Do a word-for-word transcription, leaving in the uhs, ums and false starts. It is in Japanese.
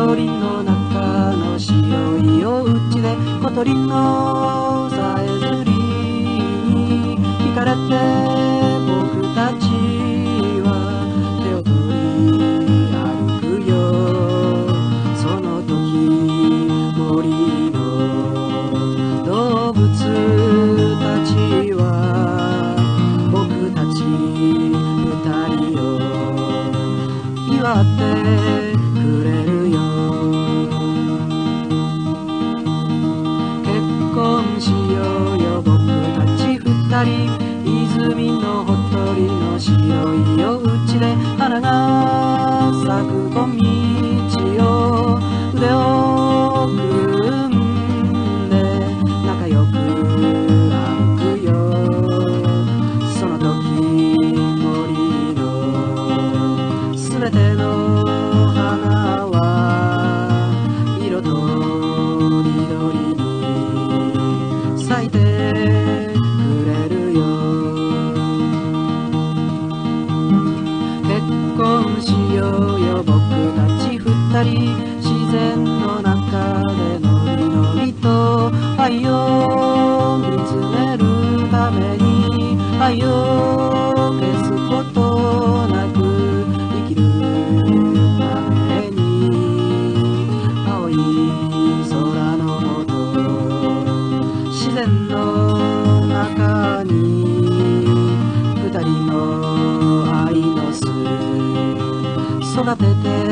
鳥の中の白いお家で小鳥のさえずりに惹かれて僕たちは手を取り歩くよ。その時森の動物たちは僕たち二人を祝ってくれるよ。結婚しようよ僕たち二人、泉のほとりの白いお家で花が咲く小道を腕を組んで仲良く歩くよ。その時森のすべての花は色とりどりに咲いてくれるよ。結婚しようよ僕たち二人、自然の中でのびのびと愛を見つめるために、愛を消すことなく生きるために、青い空の下自然の中に二人の愛の巣育てて